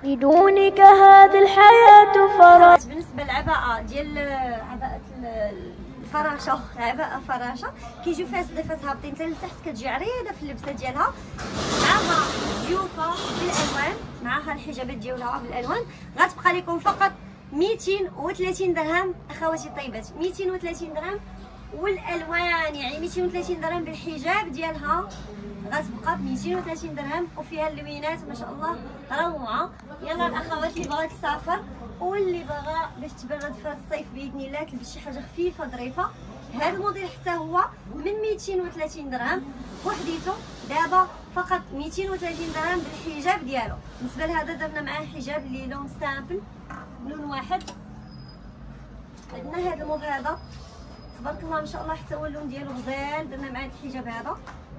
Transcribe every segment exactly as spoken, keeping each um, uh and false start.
بدونك هذه الحياة فراغ. بالنسبه للعباءه ديال عباءه الفراشه، عباءه فراشه كيجيو فيها صديفات هابطين حتى لتحت، كتجي عريضه في اللبسه ديالها، معها زيوفه بالالوان، معها الحجابات ديالها بالالوان. غتبقى لكم فقط مئتين وثلاثين درهم اخواتي الطيبات، مئتين وثلاثين درهم والالوان، يعني مئتين وثلاثين درهم بالحجاب ديالها غتبقى ب مئتين وثلاثين درهم، وفيها اللوينات ما شاء الله روعه. يلا الاخوات اللي بغات تسافر واللي باغا باش تبرد في الصيف باذن الله تلبس شي حاجه خفيفه ظريفه، هذا الموديل حتى هو من مئتين وثلاثين درهم بوحديته، دابا فقط مئتين وثلاثين درهم بالحجاب ديالو. بالنسبه لهذا درنا معاه حجاب اللي لون سامبل، لون واحد. عندنا هذا الموف هذا تبارك الله ما شاء الله حتى هو اللون ديالو غزال، درنا معاه الحجاب هذا.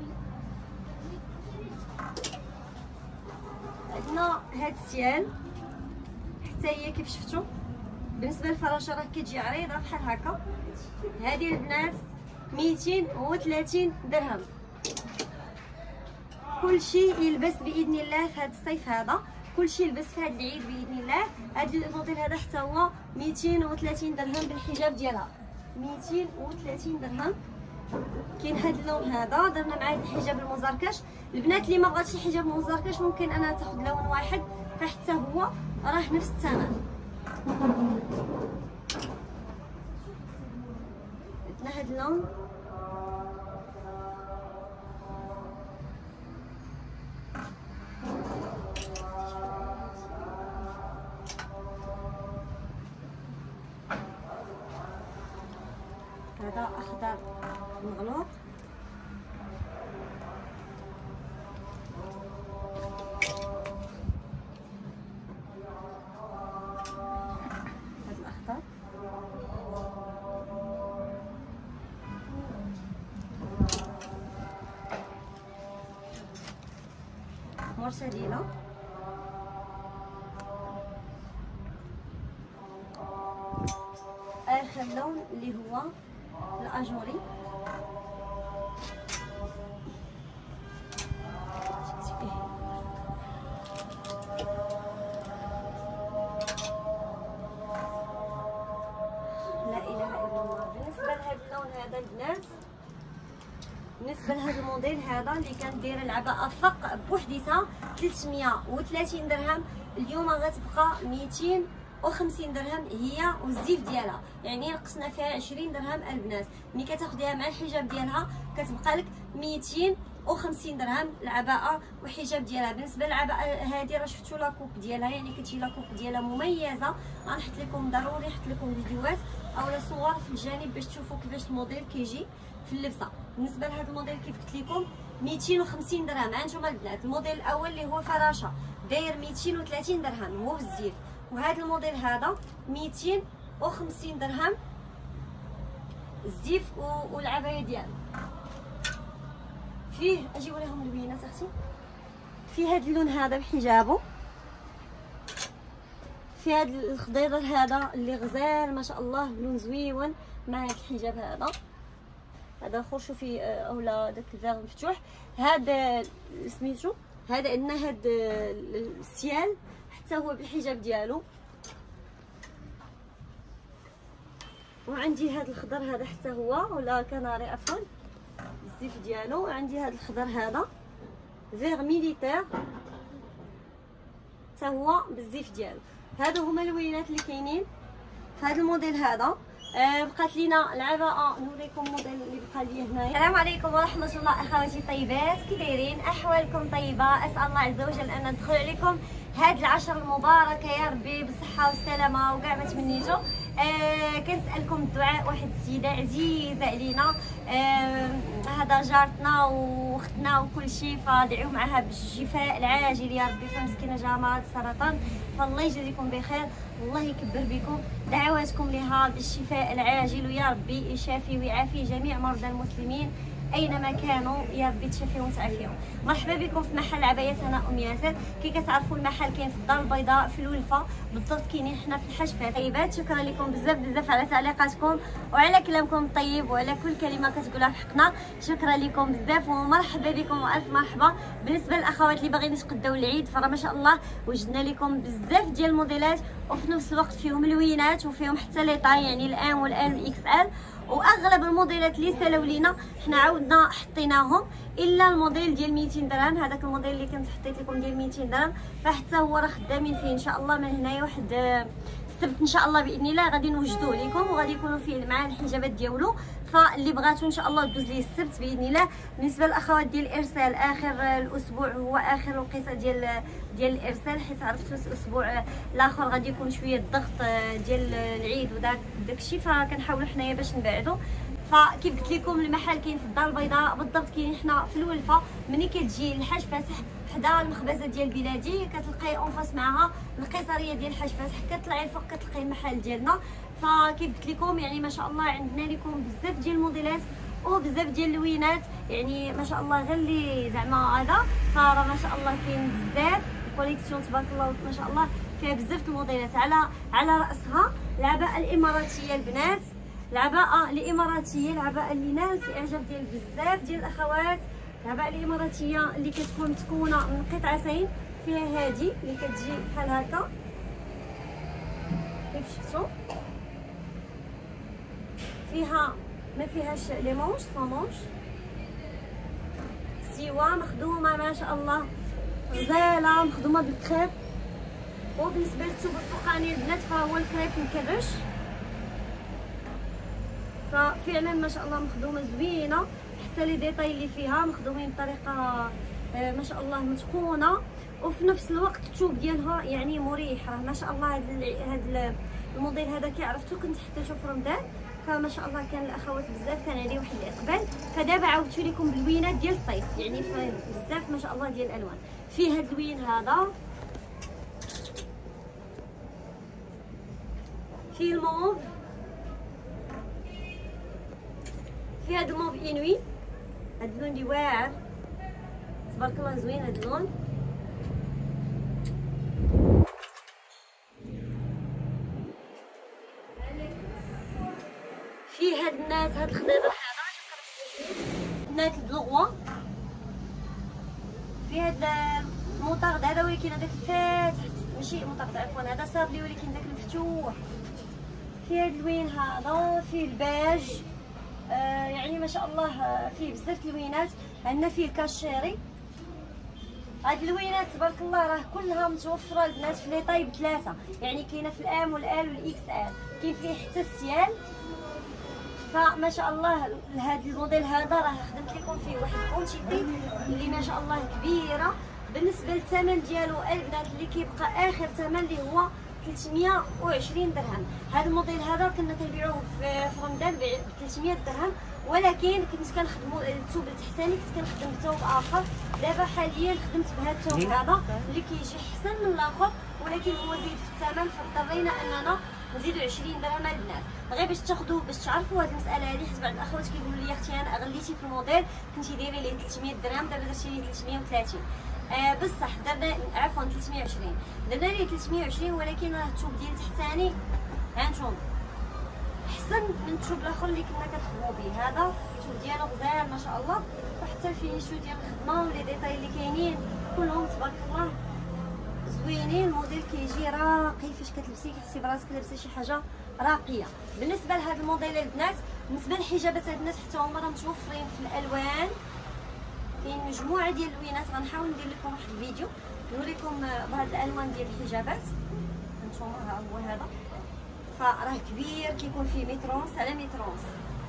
عندنا هاد السيال حتى هي كيف شفتوا، بالنسبه للفراشه راه كتجي عريضه بحال هكا. هذه البنات مئتين وثلاثين درهم، كلشي يلبس باذن الله في هذا الصيف هذا، كلشي يلبس في هذا العيد باذن الله. هذا الموديل هذا حتى هو مئتين وثلاثين درهم بالحجاب ديالها، مئتين وثلاثين درهم. كاين هذا اللون هذا درنا معاه الحجاب المزركش. البنات اللي ما بغاتش الحجاب المزركش ممكن انا تاخذ لون واحد فحتى هو راه نفس الثمن. عندنا هذا اللون هذا اخضر مغلوط. هذا الاخضر مرسلينه. اخر لون اللي هو الاجوري، لا اله الا الله. بالنسبه لهذا اللون هذا البنات، بالنسبه لهذا الموديل هذا اللي كانت دايره العباءه فق بوحديتها ثلاثمئة وثلاثين درهم، اليوم غتبقى مئتين وخمسين درهم هي والزيف ديالها، يعني نقصنا فيها عشرين درهم البنات. ملي كتاخديها مع الحجاب ديالها كتبقى لك مئتين وخمسين درهم العباءه والحجاب ديالها. بالنسبه للعباءه هذه راه شفتوا لاكوب ديالها، يعني كتجي لاكوب ديالها مميزه. غنحط لكم ضروري نحط لكم فيديوهات اولا صور في الجانب باش تشوفوا كيفاش الموديل كيجي في اللبسه. بالنسبه لهذا الموديل كيف قلت لكم مئتين وخمسين درهم. هانتوما البنات الموديل الاول اللي هو فراشه داير مئتين وثلاثين درهم هو بالزيف، وهذا الموديل هذا مئتين وخمسين درهم الزيف والعبايه ديالو. فيه اجيب لهم البينات اختي، فيه هذا اللون هذا بحجابه، في هذا الخضير هذا اللي غزال ما شاء الله، لون زويون مع هذا الحجاب هذا. هذا اخر شوفي اولا داك الفيغ مفتوح. هذا سميتو هذا عندنا هذا السيال حتى هو بالحجاب ديالو، وعندي هذا الخضر هذا حتى هو ولا كناري عفوا الزيف ديالو. عندي هذا الخضر هذا فيغ ميليتير حتى هو بالزيف ديالو. هادو هما اللوينات اللي كاينين في هذا الموديل هذا. آه بقات لينا العباءه، نوريكم الموديل اللي بقى لي هنايا. السلام عليكم ورحمه الله اخواتي الطيبات، كي دايرين؟ احوالكم طيبه؟ اسال الله عز وجل ان ندخل عليكم هاد العشر المباركه يا ربي بالصحه والسلامه وكاع ما تمنيتو. آه كنسالكم الدعاء، واحد السيده عزيزه علينا، آه هذا جارتنا واختنا وكل شيء، فدعيو معها بالشفاء العاجل يا ربي، فمسكينه جاها مرض السرطان، فالله يجزيكم بخير والله يكبر بكم. دعواتكم لها بالشفاء العاجل ويا ربي يشافي ويعافي جميع مرضى المسلمين اينما كانوا، يا ربي تشافيهم وتعافيهم. مرحبا بكم في محل عبايات هنا ام ياسر. كي كتعرفوا المحل كاين في الدار البيضاء في الولفه بالضبط، كاينين حنا في الحشفات. طيبات، شكرا لكم بزاف بزاف على تعليقاتكم وعلى كلامكم الطيب وعلى كل كلمه كتقولها في حقنا. شكرا لكم بزاف ومرحبا بكم والف مرحبا. بالنسبه للاخوات اللي باغيين يتقداو العيد فراه ما شاء الله وجدنا لكم بزاف ديال الموديلات وفي نفس الوقت فيهم لوينات وفيهم حتى لي طاي، يعني الام والال والاكس ال. واغلب الموديلات اللي سالاو لينا حنا عاودنا حطيناهم الا الموديل ديال ميتين درهم. هذاك الموديل اللي كنت حطيت لكم ديال ميتين درهم فحتى هو راه خدامين فيه ان شاء الله من هنايا واحد السبت ان شاء الله باذن الله غادي نوجدوه لكم وغادي يكونوا فيه مع الحجابات ديالو. فاللي بغاتو ان شاء الله دوز ليه السبت باذن الله. بالنسبه للاخوات ديال الارسال اخر الاسبوع هو اخر الوقيته ديال ديال الارسال، حيت عرفتوا الاسبوع الاخر غادي يكون شويه الضغط ديال العيد وداك داكشي، فكنحاولوا حنايا باش نبعدوا. فكيف قلت لكم المحل كاين في الدار البيضاء بالضبط، كاين حنا في الولفه. ملي كتجي الحاج فاتح حدا المخبزه ديال بلادي كتلقاي اونفاس معها القيصريه ديال الحاج فاتح، كتطلعي الفوق كتلقاي المحل ديالنا. فكيف قلت لكم يعني ما شاء الله عندنا لكم بزاف ديال الموديلات وبزاف ديال اللوينات، يعني ما شاء الله غير اللي زعما هذا فراه ما شاء الله كاين بزاف كوليكسيون تبارك الله ما شاء الله فيها بزاف الموديلات. على على راسها العباءه الاماراتيه البنات، العباءه الاماراتيه، العباءه اللي نالت الاعجاب ديال بزاف ديال الاخوات. العباءه الاماراتيه اللي كتكون متكونه من قطعتين، فيها هادي اللي كتجي بحال هكا كيف شفتوا، فيها ما فيهاش لي مونش سون مونش، سوا مخدومه ما شاء الله غزاله مخدومه بالكريب. وبالنسبه للثوب الفوقاني البنات فهو الكريب مكرش، ففعلا ما شاء الله مخدومه زوينه، حتى لي ديتاي اللي فيها مخدومين بطريقه ما شاء الله متقونه، وفي نفس الوقت الثوب ديالها يعني مريح. راه ما شاء الله هذا هذا الموديل هذا كي عرفتو كنت حطيته في رمضان، فما شاء الله كان الاخوات بزاف كان عليه واحد الاقبال. فدابا عاودت لكم باللوينات ديال الصيف، يعني بزاف ما شاء الله ديال الالوان. فيه هذا اللوين هذا، فيه الموف، فيه هذا الموف انوي، هذا اللون اللي واعر تبارك الله زوين هذا اللون. فيه هاد الناس هاد الخضيض هذا بنات البلغوا، فيه هاد المطرد هذا ولكن هذاك الفاتح ماشي مطرد عفوا هذا صابلي ولكن داك المفتوح. فيه هاد اللوين هذا، فيه الباج آه يعني ما شاء الله فيه بزاف اللوينات. عندنا فيه الكاشيري، هاد اللوينات تبارك الله راه كلها متوفره البنات في لي طاي بثلاثه، يعني كاينه في الام والال والاكس ال، كاين فيه حتى السيال. فما شاء الله هذا الموديل هذا راه خدمت لكم فيه واحد الكونتيتي اللي ما شاء الله كبيره. بالنسبه للثمن ديالو البنات اللي كيبقى اخر ثمن اللي هو ثلاثمية وعشرين درهم. هذا الموديل هذا كنا كنبيعوه في رمضان ب ثلاثمية درهم، ولكن كنت كنخدمو الثوب التحتاني كنت كنخدم بثوب اخر. دابا حاليا خدمت بهذا الثوب هذا اللي كيجي احسن من الاخر ولكن هو زيد في الثمن، فاضطرينا اننا نزيدو عشرين درهم البنات غير باش تاخذوا باش تعرفوا هذه المساله هذه. حيت بعض الاخوات كيقولوا لي اختي انا غليتي في الموديل كنتي دايره ليه ثلاثمية درهم دابا درتي ليه ثلاثمية وثلاثين. آه بصح درنا عفوا ثلاثمية وعشرين درنا ليه ثلاثمية وعشرين، ولكن راه الثوب ديال تحتاني هانتوما احسن من الثوب الاخر اللي كنا كنخدموا به. هذا الثوب ديالو غزال ما شاء الله، وحتى الفينيشو ديال الخدمه ولي ديتاي اللي كاينين كلهم تبارك الله زوينين. الموديل كيجي راقي فاش كتلبسيه كتحسي براسك لابسه شي حاجه راقيه. بالنسبه لهذا الموديل البنات بالنسبه للحجابات البنات حتى هما راه متوفرين في الالوان، كاين مجموعه ديال اللوينات. غنحاول ندير لكم واحد الفيديو نوريكم بهاد الالوان ديال الحجابات. هانتوما ها هو هذا فراه كبير كيكون فيه مترونس على مترونس.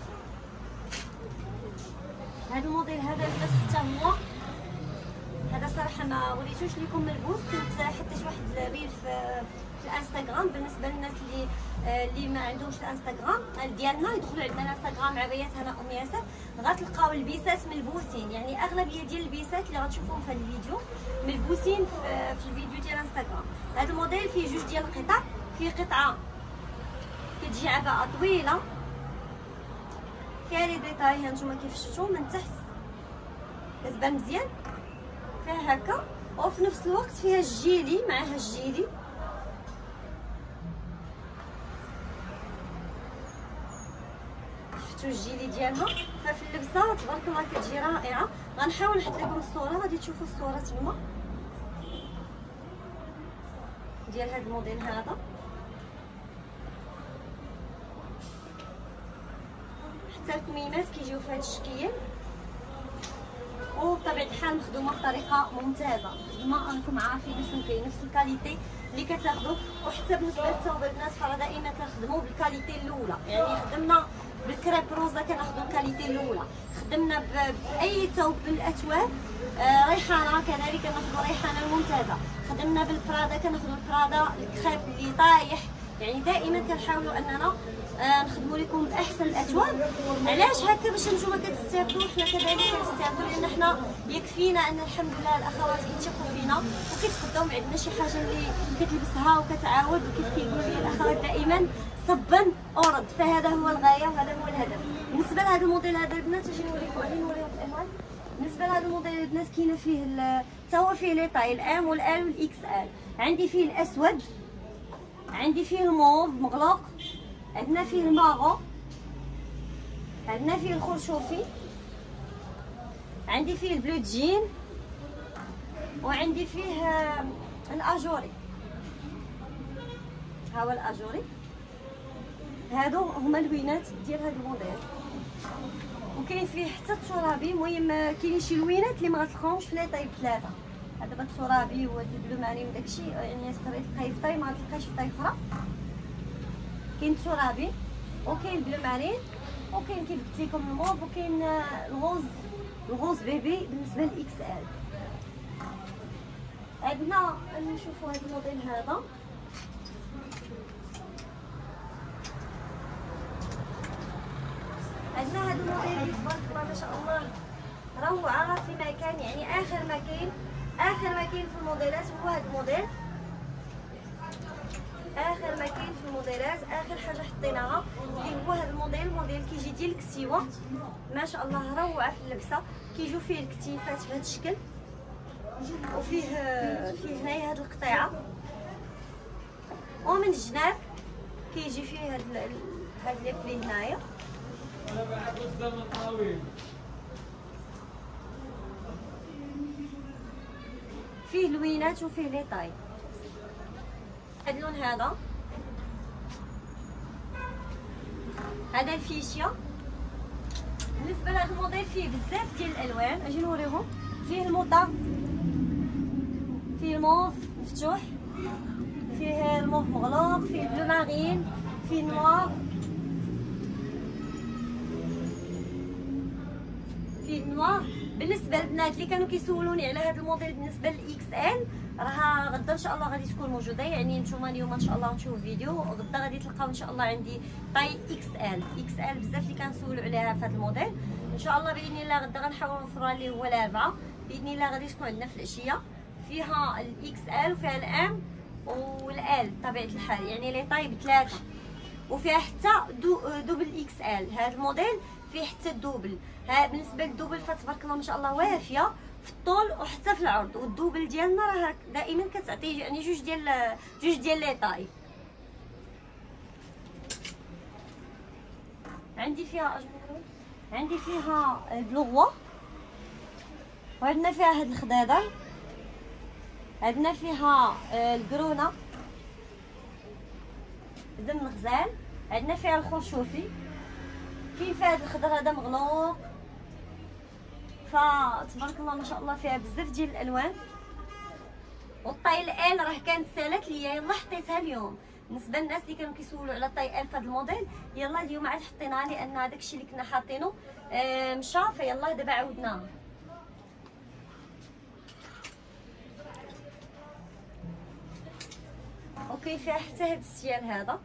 هذا الموديل هذا البنات حتى هو هذا صراحه ما وريتوش لكم ملبوس، كنت حطيت واحد الريل في الانستغرام. بالنسبه للناس اللي اللي ما عندهمش الانستغرام ديالنا يدخلوا عندنا الانستغرام عبايات هنا ام ياسر، غتلقاو البيسات ملبوسين، يعني اغلبيه ديال البيسات اللي غتشوفوهم في هذا الفيديو ملبوسين في, في الفيديو ديال الانستغرام. هذا الموديل فيه جوج ديال القطع، فيه قطعه كتجي عباءه طويله فيها لي ديتاي هانتوما كيف شفتوا من تحت كتبان مزيان، فيها هكا، وفي نفس الوقت فيها الجيلي معها الجيلي. شفتوا الجيلي ديالها؟ ففي اللبسه تبارك الله كتجي رائعه. غنحاول نحط لكم الصوره، غادي تشوفوا الصوره تما ديال هذا الموديل هذا. حتى الكميمات كيجيو في هذا الشكل، وبطبيعه الحال مخدومه بطريقه ممتازه. خدمه راكم عارفين شنو كاين، نفس الكاليتي اللي كتاخذوا. وحتى بالنسبه للثوب البنات فراه دائما كنخدموا بالكاليتي الاولى، يعني خدمنا بالكريب روزا كناخذوا الكاليتي الاولى، خدمنا باي ثوب بالاثواب آه ريحانه كذلك كناخذوا ريحانه الممتازه، خدمنا بالبرادا كناخذوا البرادا الكريب اللي طايح. يعني دائما كنحاولوا اننا آه نخدموا لكم باحسن الاثواب. علاش هكا؟ باش نتوما كتستافدوا حنا كذلك كنستافدوا، لان حنا يكفينا ان الحمد لله الاخوات كيتثقوا فينا وكيتقداو ما عندنا شي حاجه اللي كتلبسها وكتعاود. وكيف كيقول لي الاخوات دائما صبا ورد، فهذا هو الغايه وهذا هو الهدف. بالنسبه لهذا الموديل هذا البنات اجي نوريكم، غادي نوريكم الالوان. بالنسبه لهذا الموديل البنات كاينه فيه حتى هو فيه لي طاي الام والال والاكس ال. عندي فيه الاسود، عندي فيه الموف مغلق، عندنا فيه الماغو، عندنا فيه الخرشوفي، عندي فيه البلو جين، وعندي فيه الاجوري. ها هو الاجوري. هادو هما اللوينات ديال هذا الموديل. وكاين فيه حتى الترابي. المهم كاينين شي لوينات اللي ما غتلقاوهمش في لي طاي بثلاثه. هذا دابا الترابي والبلو ماري وداكشي يعني تقدري تلقايه في طاي ما غتلقايش في طاي اخرى. كاين الترابي وكاين البلو مارين وكاين كيف قلت لكم الموف وكاين الغوز الغوز بيبي بالنسبه للاكس ال. عندنا نشوفوا هذا الموديل هذا. عندنا هذا الموديل اللي تبارك الله ما شاء الله روعه في مكان، يعني اخر ما كاين اخر ما كاين في الموديلات هو هذا الموديل. اخر ما كاين في الموديلات اخر حاجه حطيناها اللي هو هذا الموديل. الموديل كيجي ديال الكسيوه ما شاء الله روعه في اللبسه. كيجيو فيه الكتيفات بهذا الشكل، وفيه فيه هنايا هذه القطيعه، ومن الجناب كيجي فيه هاد هاد لي هنايا. انا بحب الزمن طويل. فيه لوينات وفيه لي طاي. هاد اللون هذا هذا الفيشيا. بالنسبه لهذا الموديل فيه بزاف ديال الالوان، اجي نوريهم. فيه الموطا، فيه الموف مفتوح، فيه الموف مغلق، فيه البلو مارين، فيه النوار، فيه النوار. بالنسبه للبنات اللي كانوا كيسولوني على هذا الموديل بالنسبه للاكس ال، راه غدا ان شاء الله غادي تكون موجوده. يعني نتوما اليوم ان شاء الله نشوف فيديو، غدا غادي تلقاو ان شاء الله عندي طاي اكس ال. اكس ال بزاف اللي كنسولوا عليها في هذا الموديل. ان شاء الله باذن الله غدا غنحاولوا نوفروا ليه هو الاربعه باذن الله. غادي تكون عندنا في العشيه فيها الاكس ال وفيها الام والال بطبيعه الحال، يعني لي طاي بثلاثه. وفيها حتى دو دوبل اكس ال. هذا الموديل فيه حتى الدوبل. ها بالنسبه للدوبل فتبارك الله ما شاء الله وافيه في الطول وحتى في العرض. والدوبل ديالنا راه دائما كتعطي يعني جوج ديال جوج ديال لي طاي. عندي فيها عندي فيها البلوغوا، وعندنا فيها هاد الخضيضر، عندنا فيها القرونه دم الغزال، عندنا فيها الخرشوفي، كاين فيها هاد الخضر هذا مغلوق. فتبارك الله ما شاء الله فيها بزاف ديال الالوان. والطاي ال راه كانت سالات ليا يلا حطيتها اليوم. بالنسبه للناس اللي كانوا كيسولوا على طاي ال في هذا الموديل، يلا اليوم عاد حطيناها لان هذاك الشيء اللي كنا حاطينه آه مشى، فيلا دابا عاودناه. وكاين فيها حتى هذا السيال هذا.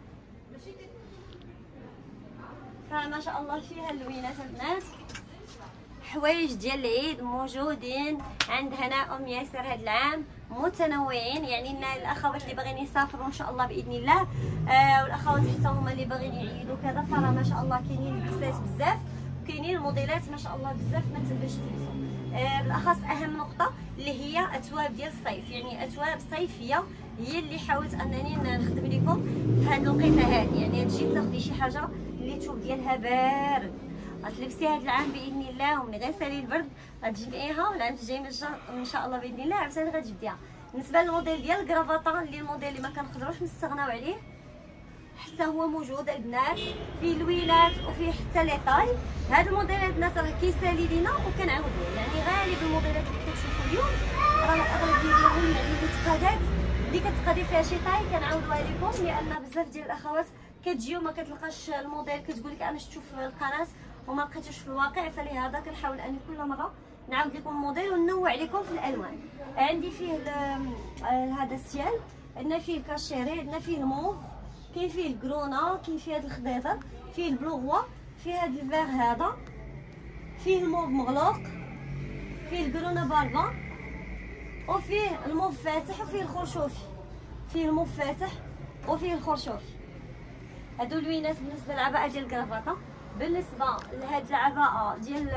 فما شاء الله فيها اللوينات البنات. حوايج ديال العيد موجودين عند هناء ام ياسر هذا العام، متنوعين. يعني الاخوات اللي باغيين يسافروا ان شاء الله باذن الله، آه والاخوات حتى هما اللي باغيين يعيدوا كذا، فراه ما شاء الله كاينين اللبسات بزاف وكاينين الموديلات ما شاء الله بزاف ما تباش تلبسوا. آه بالاخص اهم نقطه اللي هي اثواب ديال الصيف، يعني اثواب صيفيه هي اللي حاولت انني نخدم لكم في هذه الوقيته هذه. يعني تجي تاخدي شي حاجه اللي الثوب ديالها بارد غتلبسيها هذا العام باذن الله، وملي غيسالي البرد غتجمعيها، والعام الجاي ان شاء الله باذن الله عاوتاني غتجبديها. بالنسبه للموديل ديال الكرافطه اللي الموديل اللي ما كنقدروش نستغناو عليه، حتى هو موجود البنات فيه لوينات وفيه حتى لي طاي. هاد الموديل البنات راه كيسالي لينا وكنعاودوه، يعني غالب الموديلات اللي كتشوفوا اليوم راه الاغلبيه ديالهم يعني اللي تقادات اللي كتقادي فيها شي طاي كنعاودوها لكم، لان بزاف ديال الاخوات كتجي وما كتلقاش الموديل، كتقول لك انا شفتو في القناه وما لقيتوش في الواقع، فلهذا كنحاول اني كل مره نعاود لكم الموديل وننوع لكم في الالوان. عندي فيه هذا السيال، عندنا فيه الكاشيري، عندنا فيه الموف، كاين فيه الكرونا، كاين فيه هذا الخضيضر، فيه البلوغوا، فيه هذا الفيغ هذا، فيه الموف مغلوق، فيه الكرونا باربا، وفيه الموف فاتح، وفيه الخرشوفي. فيه الموف فاتح وفيه الخرشوفي. هادو لوينات بالنسبه للعباءه ديال الكرافطه. بالنسبه لهاد العباءه ديال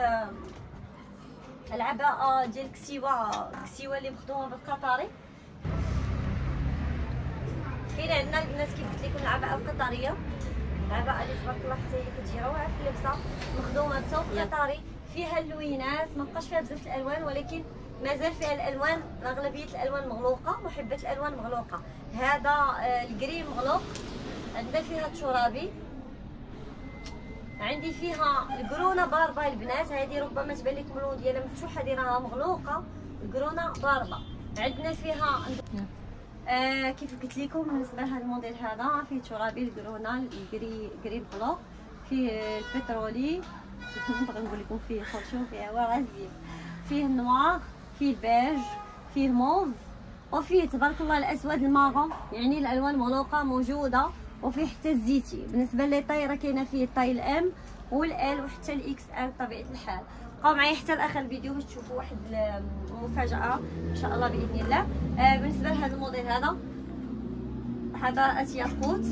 العباءه ديال الكسيوه، الكسيوه اللي مخدومه بالقطري، كاين عندنا البنات كيف قلت لكم العباءه القطريه، العباءه اللي تبارك الله حتى هي كتجي روعه في اللبسه، مخدومه بثوب قطري، فيها اللوينات، ما بقاش فيها بزاف الالوان، ولكن مازال فيها الالوان، اغلبيه الالوان مغلوقه، محبه الالوان مغلوقه. هذا الكريم مغلوق، عندنا فيها الترابي، عندي فيها الكرونا باربا البنات، هذه ربما تبان لكم اللون ديالها مفتوح، هذه راها مغلوقه، الكرونا باربا. عندنا فيها آه كيف قلت لكم بالنسبه لهذا الموديل هذا فيه ترابي، الكرونا، الكري كري مغلوق، فيه البترولي، نبغي نقول لكم فيه خرشوف، فيه ورازي، فيه النوار، فيه البيج، فيه الموف، وفيه تبارك الله الاسود الماغون، يعني الالوان مغلوقه موجوده، وفيه حتى الزيتي. بالنسبه لي طاي راه كاينه فيه الطاي الام والال وحتى الاكس ال بطبيعه الحال. بقاو معايا حتى لاخر الفيديو باش تشوفوا واحد المفاجاه ان شاء الله باذن الله. آه بالنسبه لهذا الموديل هذا، عباءه ياقوت،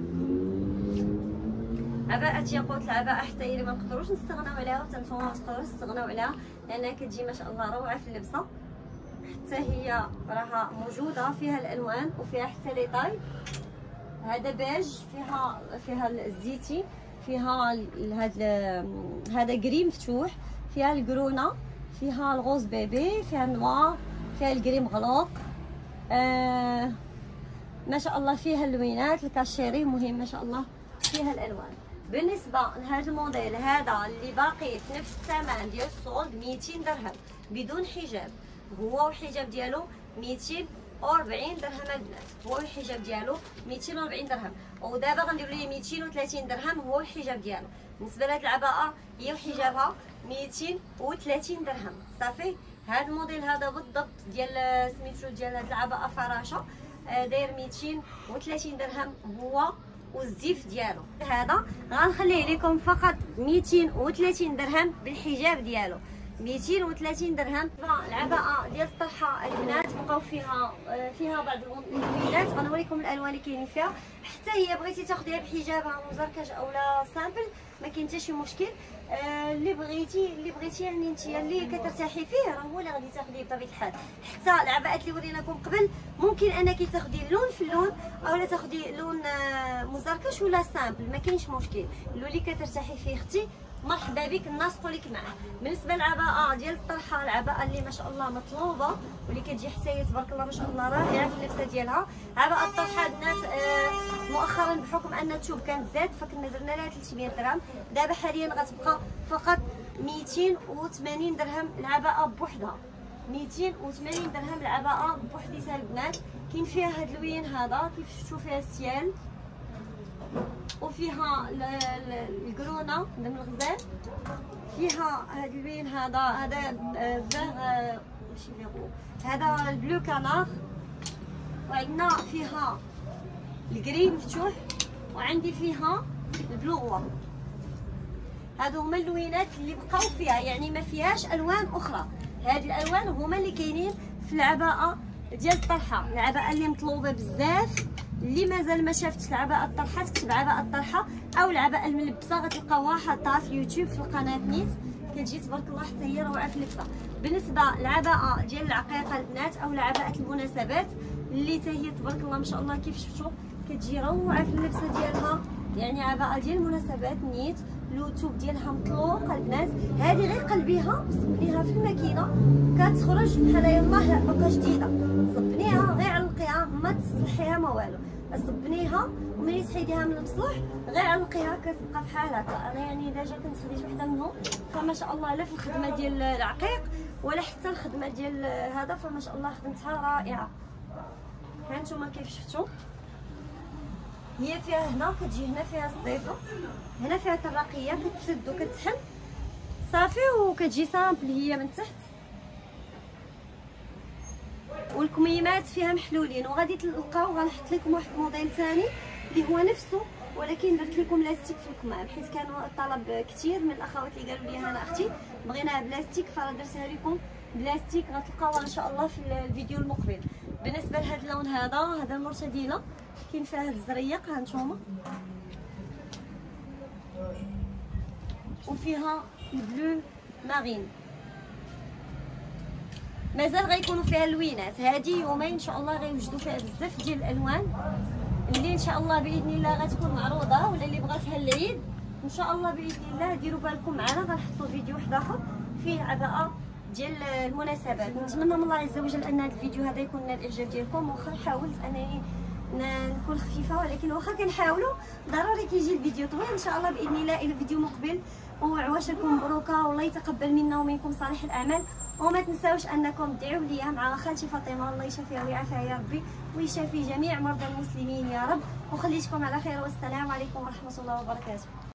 عباءه ياقوت، العباءه حتى هي اللي ما نقدروش نستغناو عليها، وحتى نتوما ما تقدروش تستغناو عليها، لانها كتجي ما شاء الله روعه في اللبسه. حتى هي راها موجوده فيها الالوان وفيها حتى لي طاي. هذا بيج، فيها فيها الزيتي، فيها هذا هذا كريم مفتوح، فيها الكرونا، فيها الغوز بيبي، فيها النوار، فيها الكريم مغلوق. آه ما شاء الله فيها اللوينات، الكاشيري مهم ما شاء الله فيها الالوان. بالنسبه لهذا الموديل هذا اللي باقي في نفس الثمن ديال السولد ميتين درهم بدون حجاب، هو والحجاب ديالو ميتين وأربعين درهم البنات، هو الحجاب ديالو ميتين وأربعين درهم، ودابا غنديروا ليه ميتين وثلاثين درهم هو الحجاب ديالو. بالنسبه لهاد العباءه هي وحجابها ميتين وثلاثين درهم صافي. هذا الموديل هذا بالضبط ديال سميتو ديال هاد العباءه فراشه داير ميتين وثلاثين درهم هو والزيف ديالو. هذا غنخليه لكم فقط ميتين وثلاثين درهم بالحجاب ديالو، ميتين وثلاثين درهم. العباءه ديال الطرحه البنات بقاو فيها فيها بعض اللوينات، غنوريكم الالوان اللي كاينين فيها. حتى هي بغيتي تاخديها بحجابها مزركش اولا سامبل ما كاين حتى شي مشكل. آه اللي بغيتي اللي بغيتي يعني انت اللي كترتاحي فيه راه هو اللي غادي تاخديه بطبيعه الحال. حتى العباءات اللي وريناكم قبل ممكن انك تاخدي اللون في اللون، اولا تاخدي لون آه مزركش ولا سامبل، ما كاينش مشكل. اللون اللي كترتاحي فيه اختي مرحبا بك، ننسقوا لك معاه. بالنسبه للعباءه ديال الطرحه، العباءه اللي ما شاء الله مطلوبه واللي كتجي حتى هي تبارك الله ما شاء الله رائعه في اللبسه ديالها. عباءه الطرحه الناس آه مؤخرا بحكم ان الثوب كانت زاد فكنا درنا لها ثلاثمية درهم، دابا حاليا غتبقى فقط ميتين وثمانين درهم العباءه بوحدها، ميتين وثمانين درهم العباءه بوحديتها البنات. كاين فيها هاد اللوين هذا كيف شفتوا فيها السيال، وفيها الكرونا من الغزال، فيها هاد اللوين هذا هذا فيغ ماشي فيغو هذا البلو كانار، وعندنا فيها الكري مفتوح، وعندي فيها البلوغوا. هادو هما اللوينات اللي بقاو فيها، يعني ما فيهاش الوان اخرى. هاد الالوان هما اللي كاينين في العباءه ديال الطرحه، العباءه اللي مطلوبه بزاف. اللي مازال ما شافتش العباءه الطرحه تكتب عباءه الطرحه او العباءه الملبسه غتلقاوها حاطاها في يوتيوب في القناه نيت، كتجي تبارك الله حتى هي روعه في اللبسه. بالنسبه للعباءه ديال العقيقه البنات او لعباءه المناسبات اللي حتى هي تبارك الله ما شاء الله كيف شفتوا كتجي روعه في اللبسه ديالها، يعني عباءه ديال المناسبات نيت لو توب ديالها مطلوق البنات. هذه غير قلبيها صبنيها في الماكينه كتخرج بحال يلاه باقا جديده، صبنيها غير علقيها ما تصلحيها ما والو، صبنيها وملي تحيديها من المصلوح غير علقيها كتبقى بحال هكا. انا يعني الا جا كنت خديت وحده منهم فما شاء الله لا في الخدمه ديال العقيق ولا حتى الخدمه ديال هذا، فما شاء الله خدمتها رائعه. ها نتوما كيف شفتوا هي فيها هنا كتجي هنا فيها صديفه، هنا فيها طراقيه كتسد وكتحل صافي وكتجي سامبل هي من تحت، والكميمات فيها محلولين. وغادي تلقاو غنحط لكم واحد الموديل ثاني اللي هو نفسه ولكن درت لكم لاستيك في الكمام حيت كانوا الطلب كثير من الاخوات اللي قالوا لي انا اختي بغيناها بلاستيك فدرتها لكم بلاستيك، غتلقاوها ان شاء الله في الفيديو المقبل. بالنسبه لهذا اللون هذا هذا المرتديله كاين فيها هذا الزريق ها نتوما، وفيها البلو مارين، مازال غيكونوا فيها اللوينات. هذه يومين ان شاء الله غيوجدوا فيها بزاف ديال الالوان اللي ان شاء الله باذن الله غتكون معروضه، ولا اللي بغاتها العيد ان شاء الله باذن الله ديروا بالكم معنا غنحطوا فيديو واحد اخر فيه عباءه ديال المناسبات. نتمنى من الله عز وجل ان هذا الفيديو هذا يكون نال الاعجاب ديالكم، واخا حاولت انني نكون خفيفه ولكن واخا كنحاولوا ضروري كيجي الفيديو طويل. ان شاء الله باذن الله الى فيديو مقبل، وعواشركم مبروكه والله يتقبل منا ومنكم صالح الاعمال. وما تنساوش انكم تدعوا لي مع خالتي فاطمه الله يشافيها ويعافيها يا ربي ويشافي جميع مرضى المسلمين يا رب، وخليتكم على خير والسلام عليكم ورحمه الله وبركاته.